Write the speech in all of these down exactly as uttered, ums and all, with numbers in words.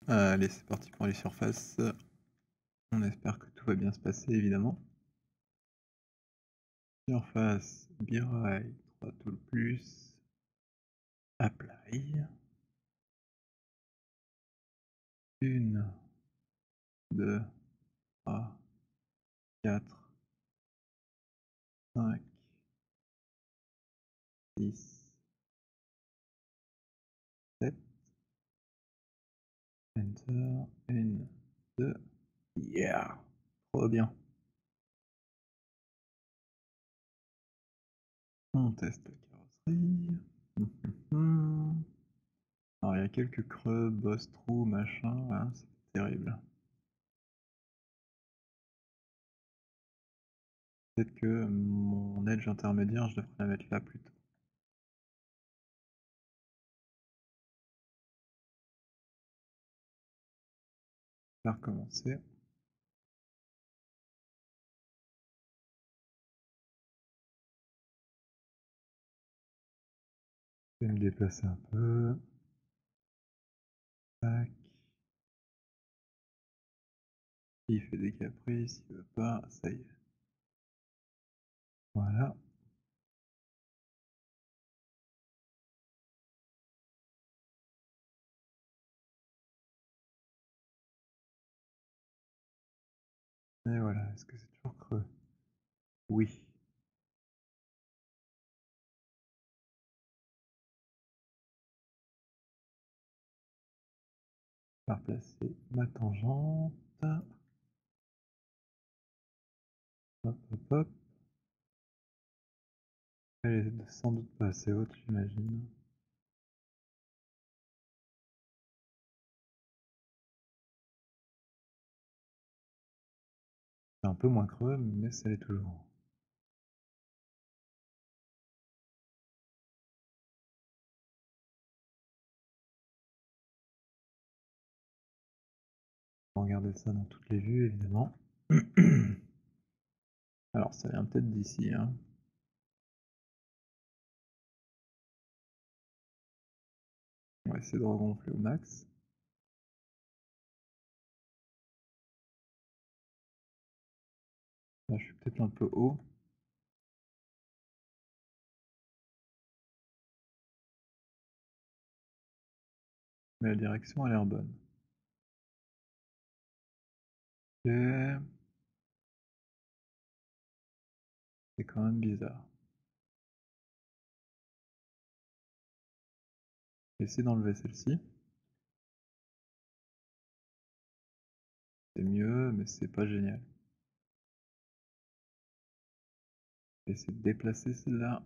Allez, c'est parti pour les surfaces. On espère que tout va bien se passer évidemment. Surface, Be-Ray, trois tool plus, apply. un, deux, trois, quatre, cinq, six, sept. Enter, un, deux, yeah! Trop bien. On teste la carrosserie. Hum, hum, hum. Alors il y a quelques creux, boss trou, machin, là, c'est terrible. Peut-être que mon edge intermédiaire, je devrais la mettre là plutôt. On va recommencer. Je vais me déplacer un peu. Tac. Il fait des caprices, il veut pas, ça y est. Voilà. Et voilà, est-ce que c'est toujours creux? Oui. Je vais replacer ma tangente. Hop, hop, hop. Elle est sans doute pas assez haute, j'imagine. C'est un peu moins creux, mais ça l'est toujours. On va regarder ça dans toutes les vues, évidemment. Alors, ça vient peut-être d'ici, hein. On va essayer de regonfler au max. Là, je suis peut-être un peu haut. Mais la direction a l'air bonne. Ok. C'est quand même bizarre. Je vais essayer d'enlever celle-ci. C'est mieux, mais c'est pas génial. Je vais essayer de déplacer celle-là.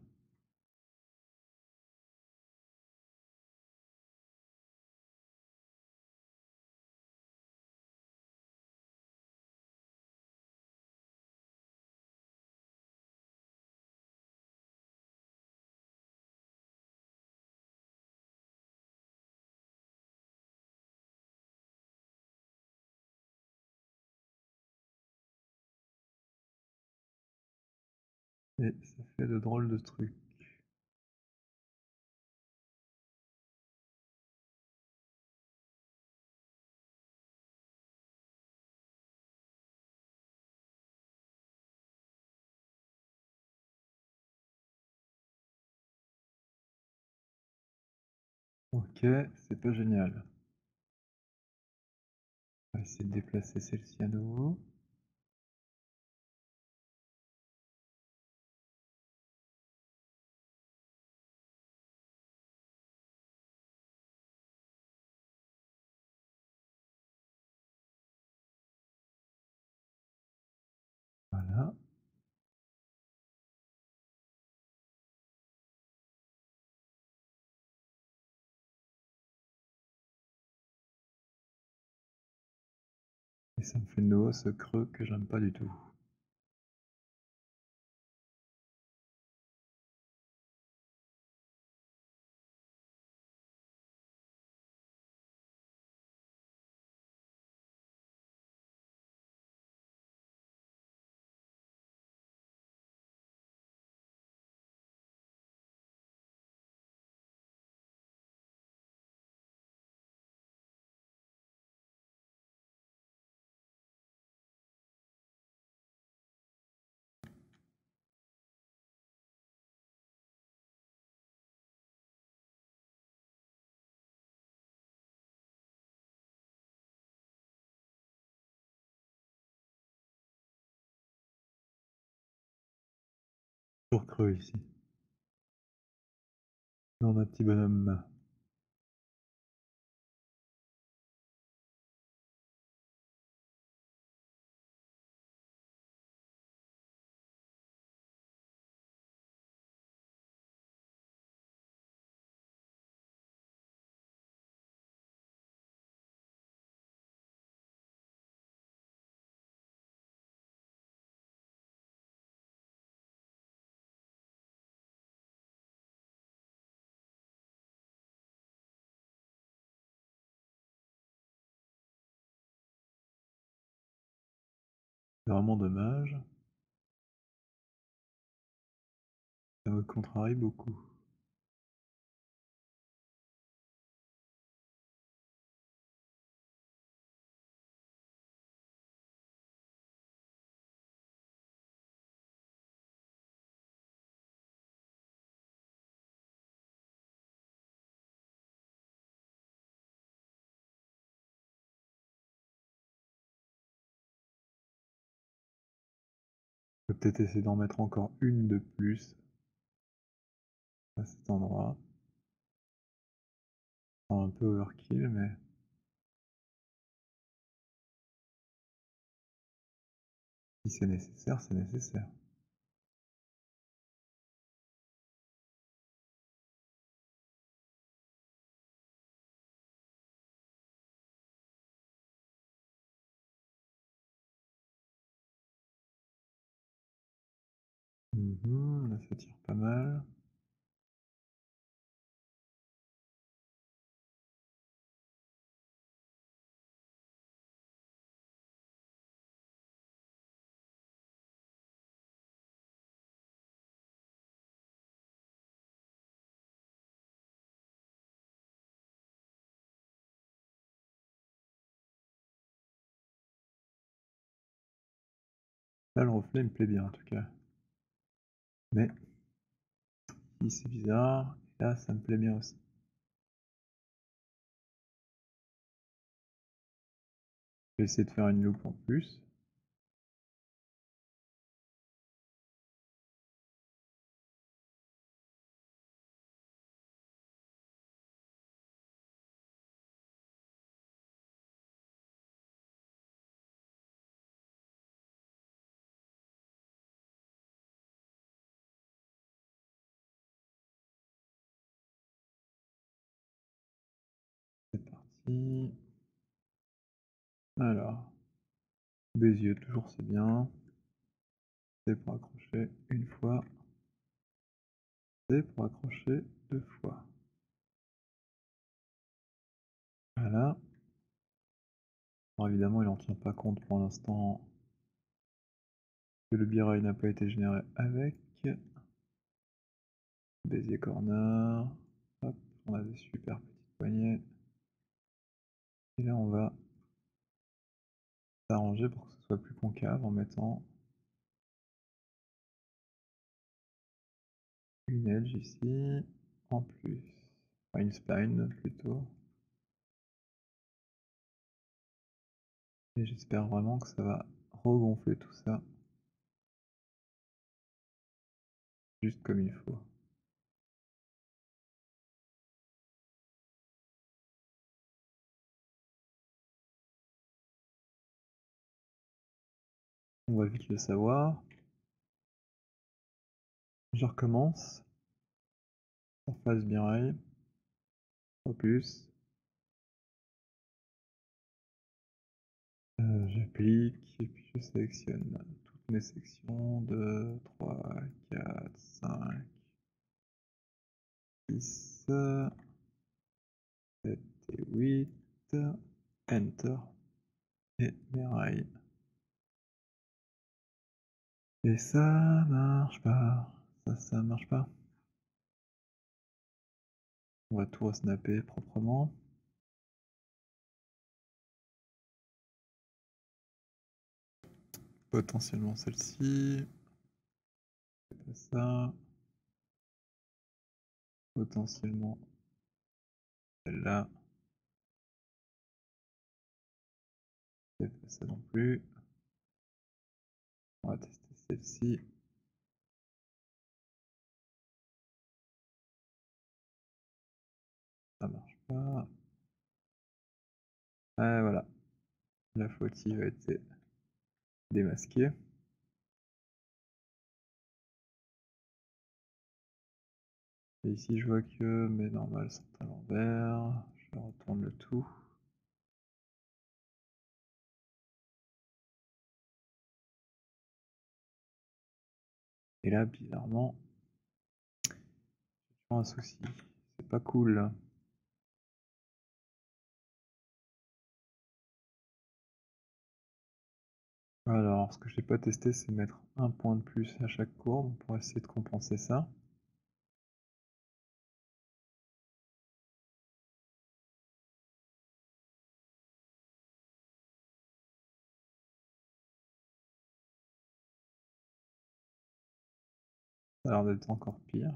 Et ça fait de drôles de trucs. Ok, c'est pas génial. On va essayer de déplacer celle-ci à nouveau. Voilà. Et ça me fait de nouveau ce creux que j'aime pas du tout. Toujours creux ici. Dans notre petit bonhomme. C'est vraiment dommage. Ça me contrarie beaucoup. Je vais peut-être essayer d'en mettre encore une de plus à cet endroit. C'est un peu overkill, mais si c'est nécessaire, c'est nécessaire. Mmh, là ça tire pas mal. Là le reflet me plaît bien en tout cas. Mais ici c'est bizarre, et là ça me plaît bien aussi. Je vais essayer de faire une loupe en plus. C'est parti. Alors, Bézieux, toujours c'est bien. C'est pour accrocher une fois. C'est pour accrocher deux fois. Voilà. Alors évidemment, il n'en tient pas compte pour l'instant que le birail n'a pas été généré avec. Béziers corner. Hop, on a des super petites poignées. Et là, on va s'arranger pour que ce soit plus concave en mettant une edge ici en plus. Enfin, une spine plutôt. Et j'espère vraiment que ça va regonfler tout ça juste comme il faut. On va vite le savoir. Je recommence. Surface birail. Opus. Euh, J'applique et puis je sélectionne toutes mes sections. deux, trois, quatre, cinq, six, sept et huit. Enter. Et mes rails. Et ça marche pas. Ça, ça marche pas. On va tout resnapper proprement. Potentiellement celle-ci. C'est pas ça. Potentiellement celle-là. C'est pas ça non plus. On va tester celle-ci. pas. Ah voilà, la fautive a été démasquée. Et ici je vois que mes normales sont à l'envers, je retourne le tout. Et là bizarrement, j'ai un souci, c'est pas cool. Alors ce que j'ai pas testé c'est mettre un point de plus à chaque courbe pour essayer de compenser ça. Ça a l'air d'être encore pire.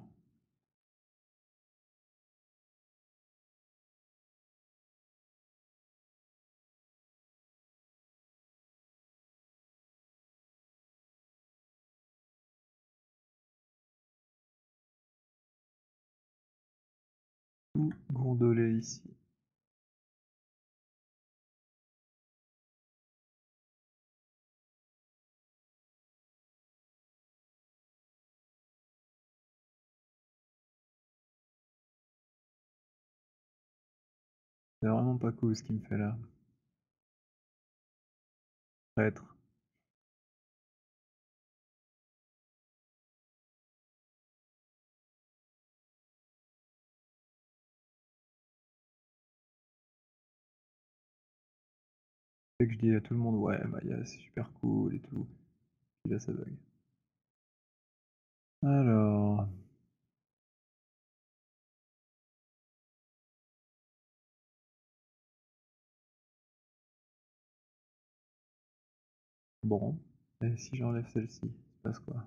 Tout gondoler ici. C'est vraiment pas cool ce qu'il me fait là. Traître. Dès que je dis à tout le monde ouais Maya c'est super cool et tout, puis là ça bug. Alors. Bon. Et si j'enlève celle-ci, il se passe quoi?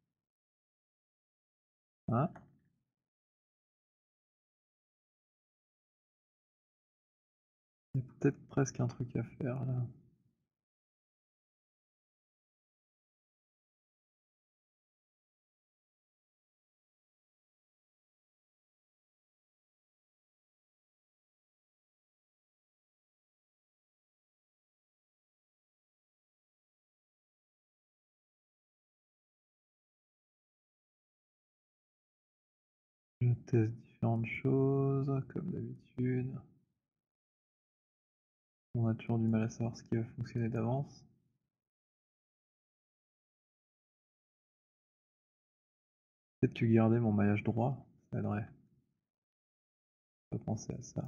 Ah. Il y a peut-être presque un truc à faire là. Je teste différentes choses, comme d'habitude. On a toujours du mal à savoir ce qui va fonctionner d'avance. Peut-être que garder mon maillage droit, ça aiderait. Faut pas penser à ça.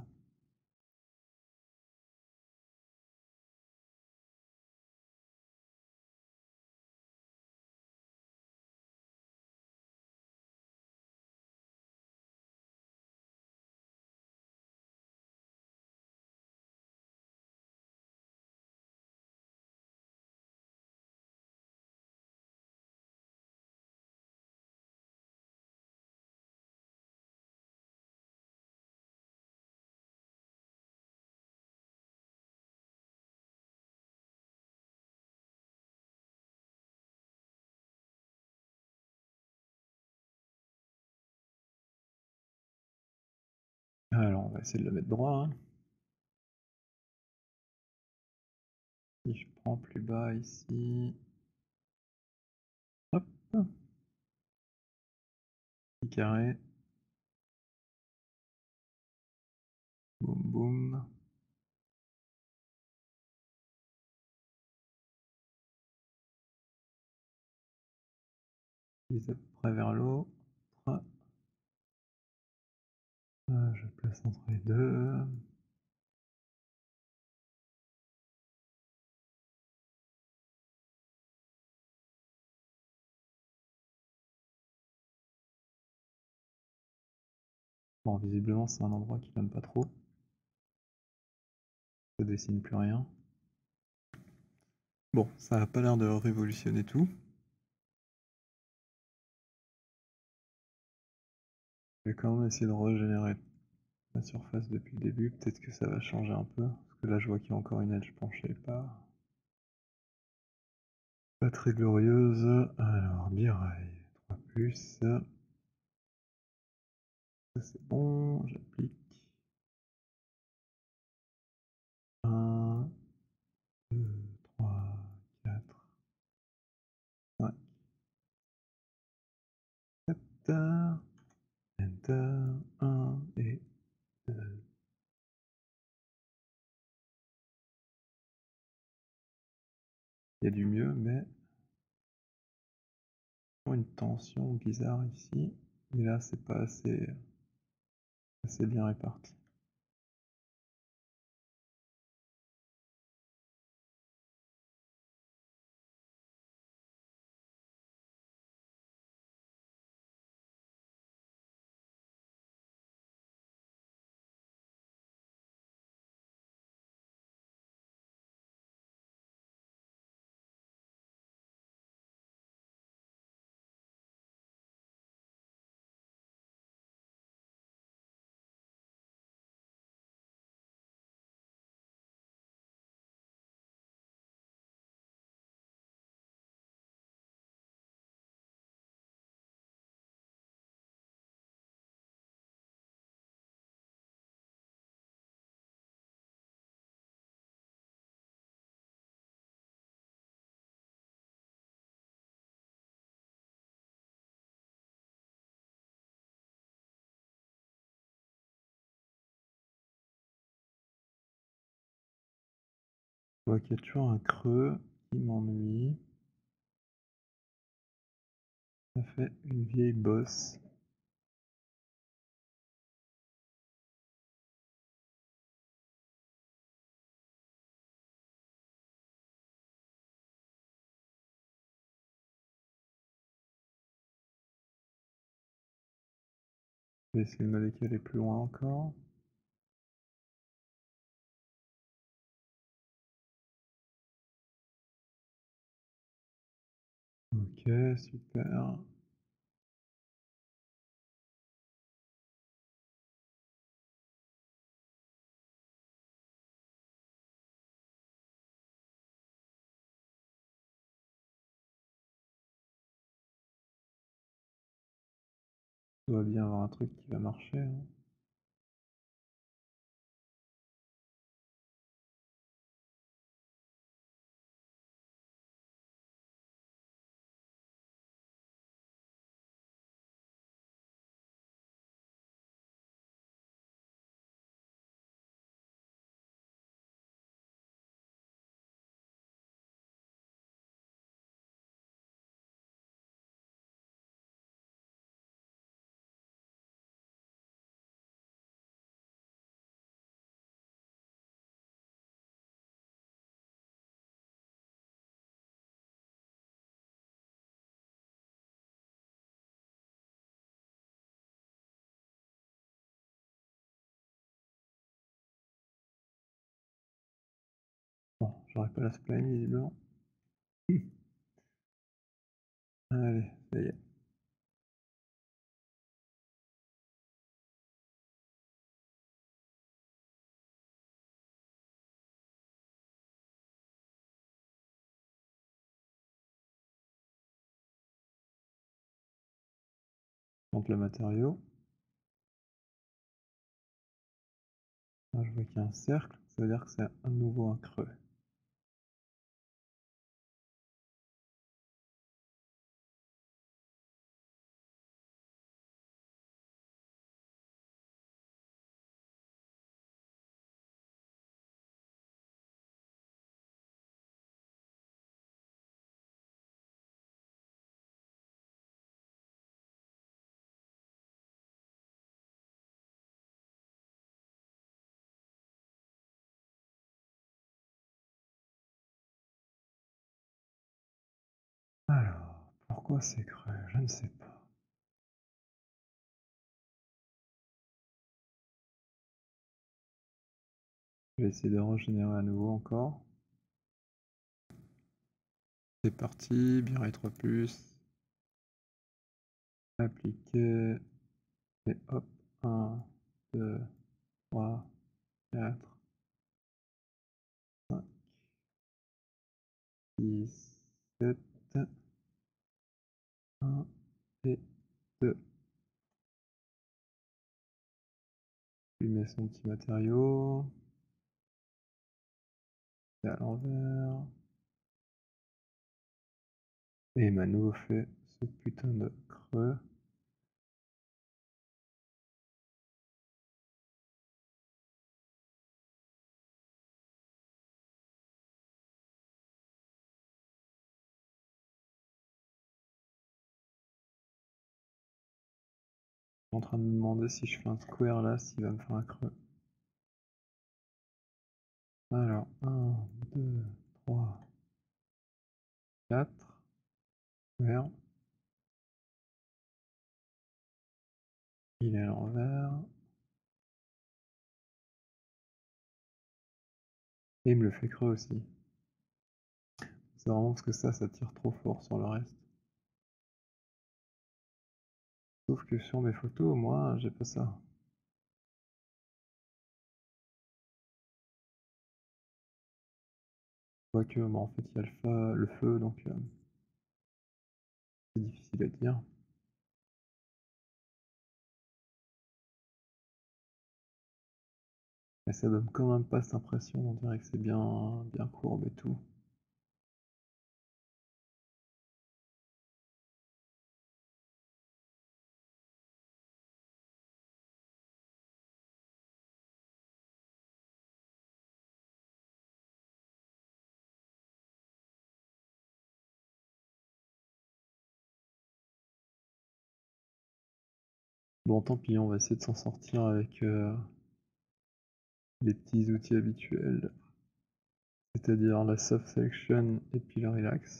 Alors on va essayer de le mettre droit. Hein. Si je prends plus bas ici. Hop. Petit carré. Boum boum. Ils à peu près vers l'autre. Euh, je place entre les deux. Bon, visiblement, c'est un endroit qu'il n'aime pas trop. Ça dessine plus rien. Bon, ça a pas l'air de révolutionner tout. Je vais quand même essayer de régénérer la surface depuis le début. Peut-être que ça va changer un peu. Parce que là, je vois qu'il y a encore une edge penchée. Pas, pas très glorieuse. Alors, biraille. trois plus. Ça, c'est bon. J'applique. un, deux, trois, quatre, cinq, sept, enter, un et deux. Il y a du mieux, mais une tension bizarre ici, et là c'est pas assez, assez bien réparti. Je vois qu'il y a toujours un creux qui m'ennuie. Ça fait une vieille bosse. Je vais essayer de me décaler plus loin encore. Ok, super. Il doit bien y avoir un truc qui va marcher, hein. Bon, j'aurais pas la spline visiblement. Allez, ça y est. Monte le matériau. Là, je vois qu'il y a un cercle, ça veut dire que c'est à nouveau un creux. Alors, pourquoi c'est creux? Je ne sais pas. Je vais essayer de régénérer à nouveau encore. C'est parti, bien rétro plus. Appliquer. Et hop, un, deux, trois, quatre, cinq, six, sept, un et deux. Lui met son petit matériau. C'est à l'envers. Et Mano fait ce putain de creux. Je suis en train de me demander si je fais un square là, s'il va me faire un creux. Alors, un, deux, trois, quatre. Vert. Il est à l'envers. Et il me le fait creux aussi. C'est vraiment parce que ça, ça tire trop fort sur le reste. Sauf que sur mes photos, moi, j'ai pas ça. Quoique, bah, en fait, il y a le feu, le feu donc euh, c'est difficile à dire. Mais ça donne quand même pas cette impression, on dirait que c'est bien, bien courbe et tout. Bon, tant pis, on va essayer de s'en sortir avec euh, les petits outils habituels, c'est-à-dire la soft selection et puis le relax.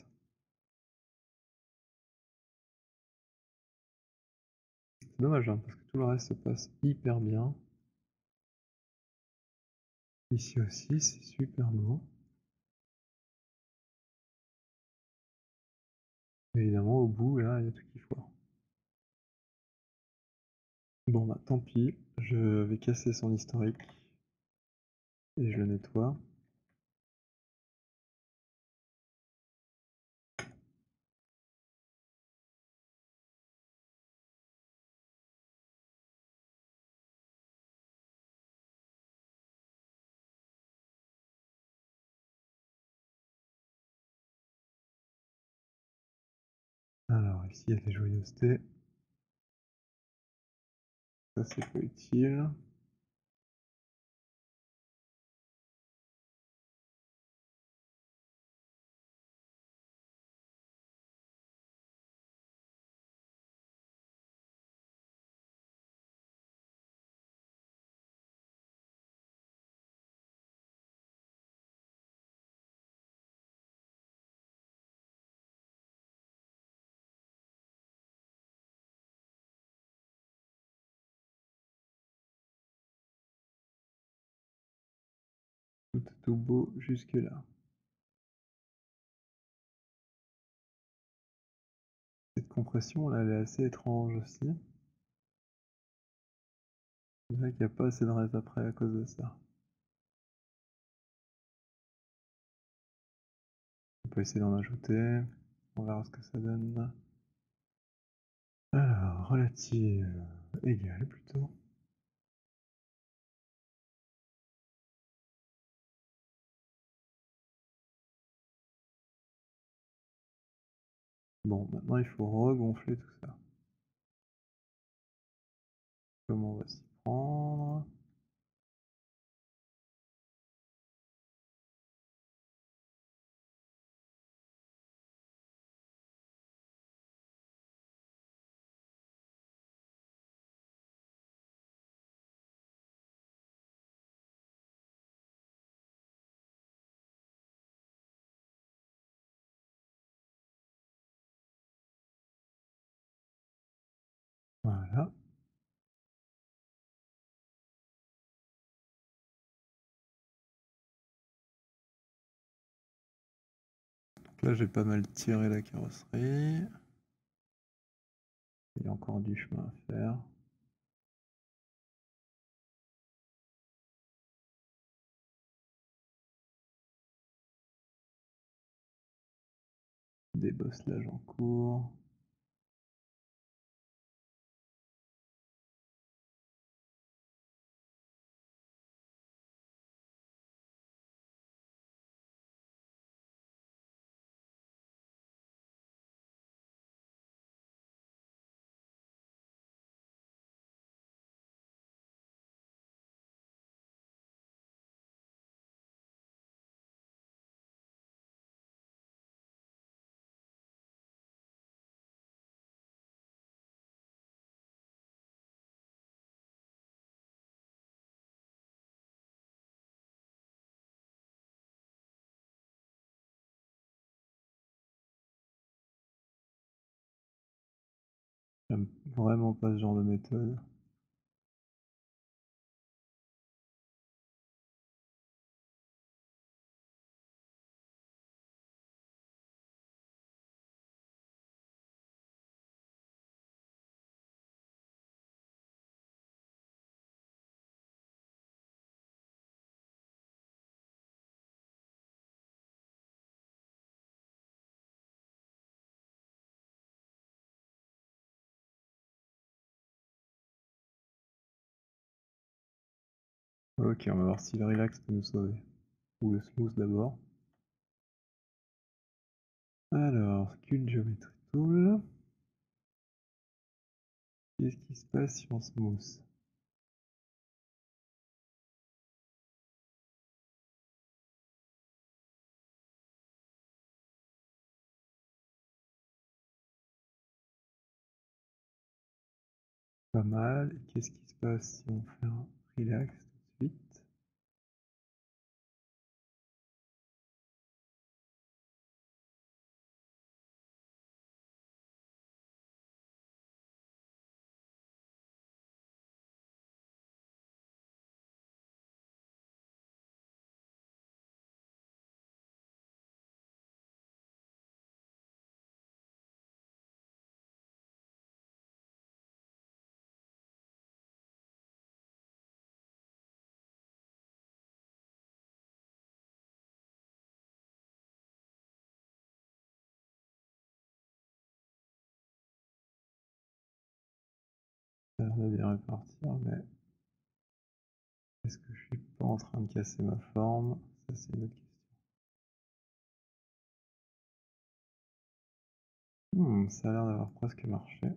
C'est dommage, hein, parce que tout le reste se passe hyper bien. Ici aussi, c'est super beau. Évidemment, au bout, là, il y a tout qui foire. Bon, bah tant pis, je vais casser son historique et je le nettoie. Alors, ici, il y a des joyeusetés. Ça, c'est pas utile. Tout est tout beau jusque là. Cette compression là, elle est assez étrange aussi. On dirait qu'il n'y a pas assez de reste après à cause de ça. On peut essayer d'en ajouter. On verra ce que ça donne. Alors, relative égale plutôt. Bon, maintenant il faut regonfler tout ça. Comment on va s'y prendre? Voilà. Donc là j'ai pas mal tiré la carrosserie. Il y a encore du chemin à faire. Débosselage en cours. J'aime vraiment pas ce genre de méthode. Ok, on va voir si le relax peut nous sauver. Ou le smooth d'abord. Alors, Sculpt Geometry Tool. Qu'est-ce qui se passe si on smooth? Pas mal. Et qu'est-ce qui se passe si on fait un relax tout de suite? Ça a l'air de bien répartir, mais est-ce que je suis pas en train de casser ma forme? Ça, c'est une autre question. Hmm, ça a l'air d'avoir presque marché.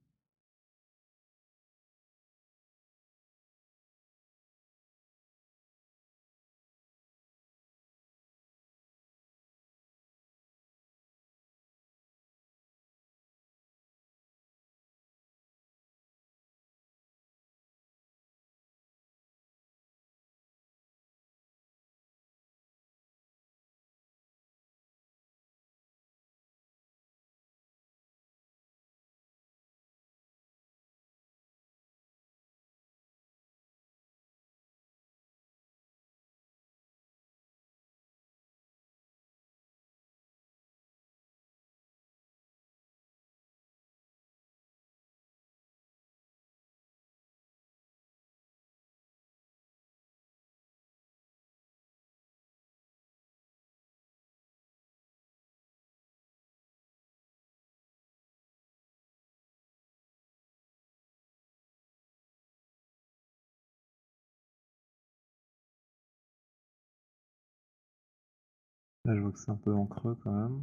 Là, je vois que c'est un peu en creux quand même.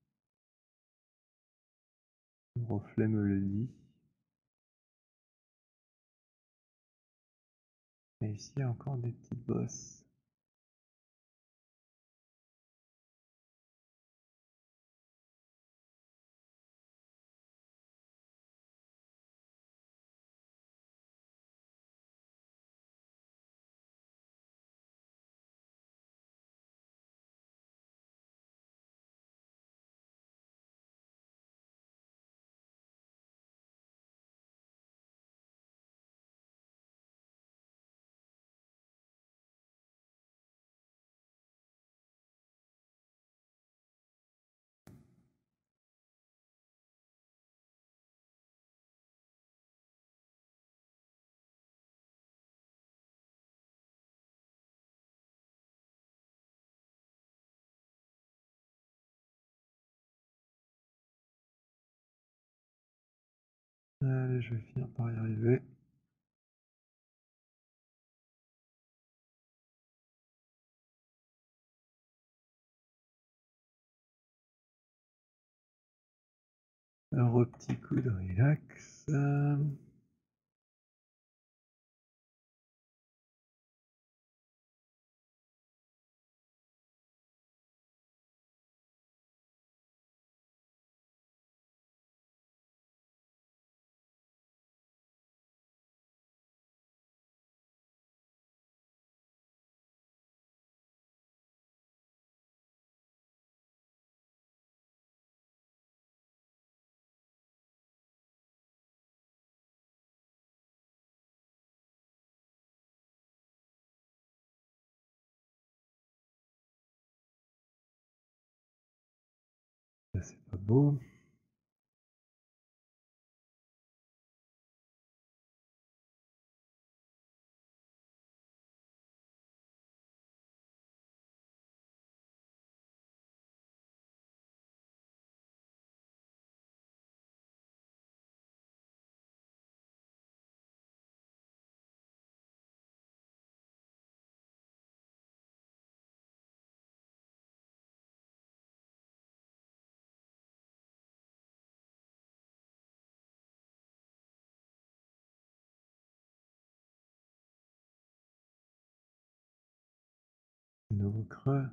Le reflet me le dit. Et ici, il y a encore des petites bosses. Allez, je vais finir par y arriver. Un petit coup de relax. c'est pas beau. Nouveau creux.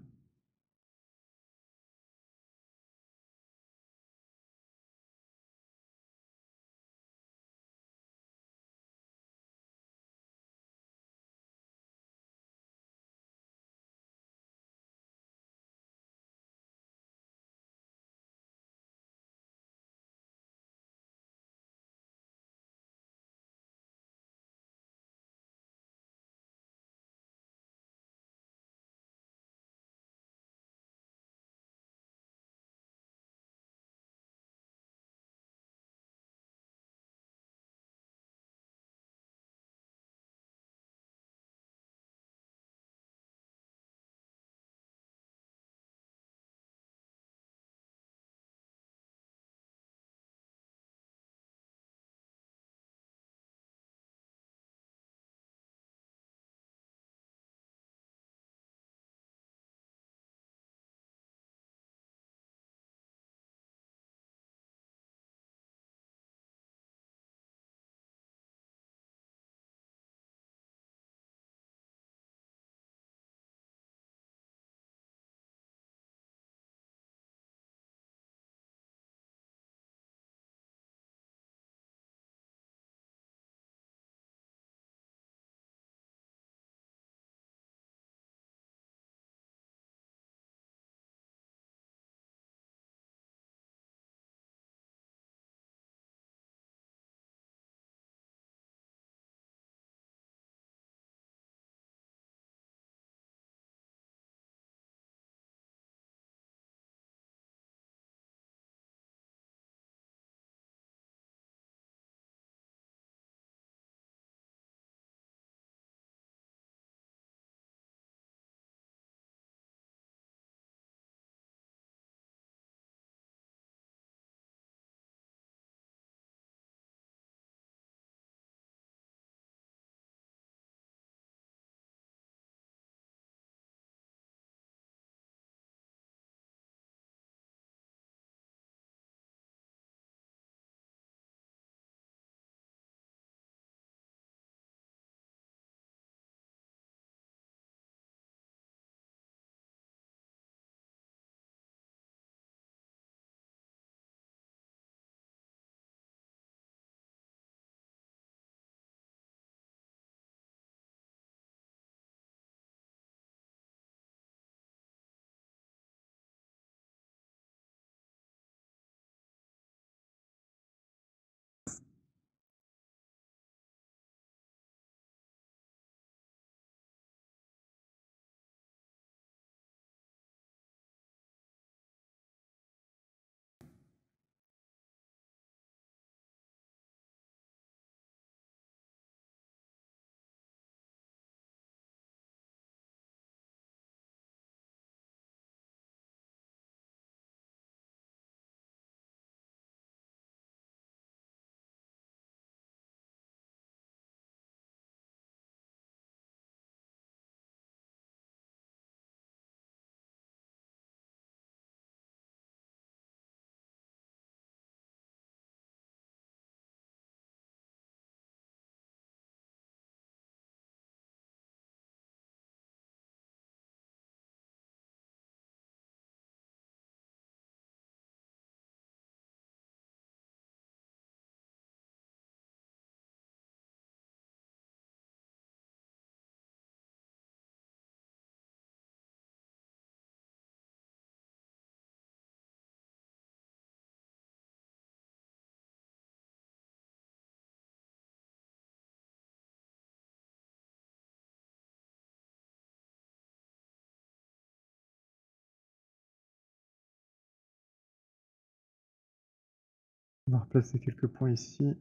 On va replacer quelques points ici.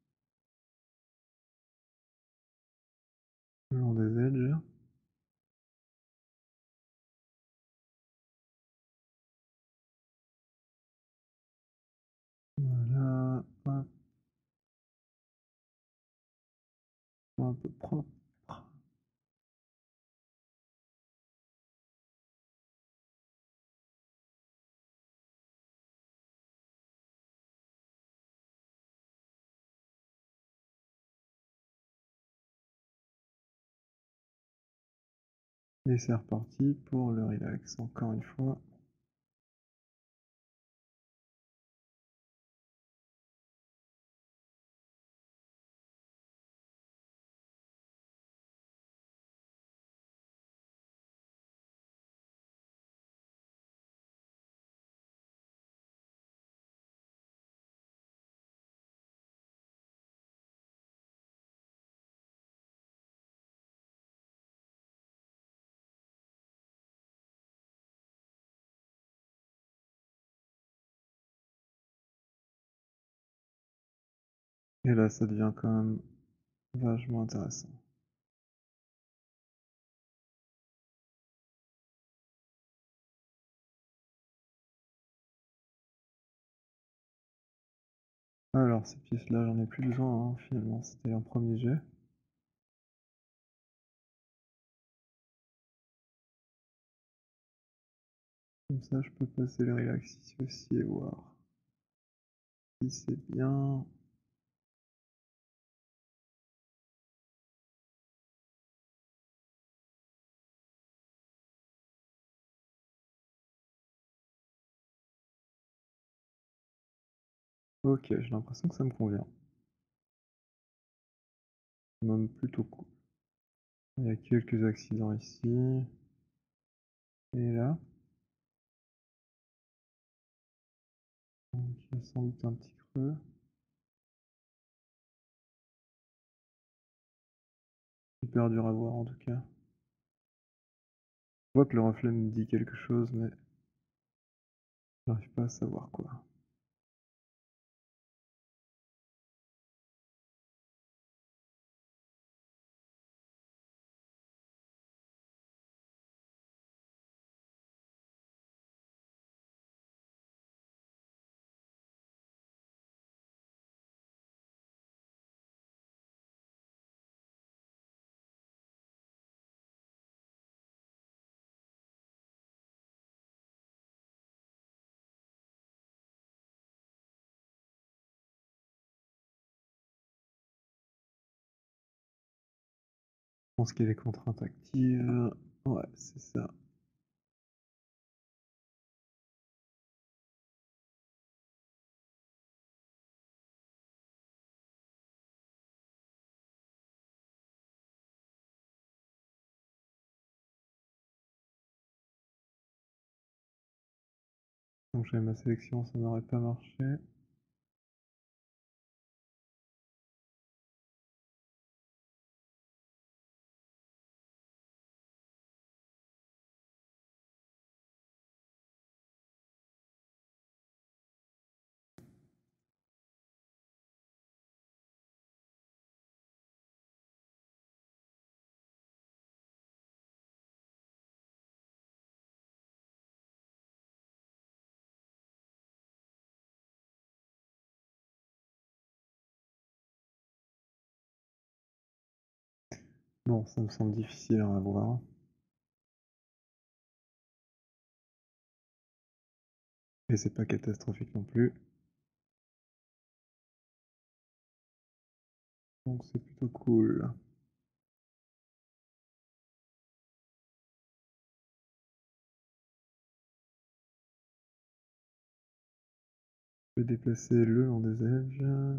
Le long des edges. Voilà, hop. Un peu propre. Et c'est reparti pour le relax, encore une fois. Et là, ça devient quand même vachement intéressant. Alors, ces pièces-là, j'en ai plus besoin, hein, finalement, c'était un premier jet. Comme ça, je peux passer le relax ici aussi et voir si c'est bien. Ok, j'ai l'impression que ça me convient. Même plutôt cool. Il y a quelques accidents ici. Et là. Donc, il y a sans doute un petit creux. Super dur à voir en tout cas. Je vois que le reflet me dit quelque chose, mais j'arrive pas à savoir quoi. Je pense qu'il y a les contraintes actives. Ouais, c'est ça. Donc j'avais ma sélection, ça n'aurait pas marché. Bon, ça me semble difficile à voir. Et c'est pas catastrophique non plus. Donc c'est plutôt cool. Je vais déplacer le long des edges.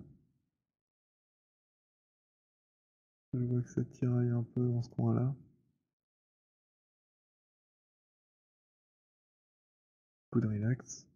Je vois que ça tiraille un peu dans ce coin-là. Coup de relax.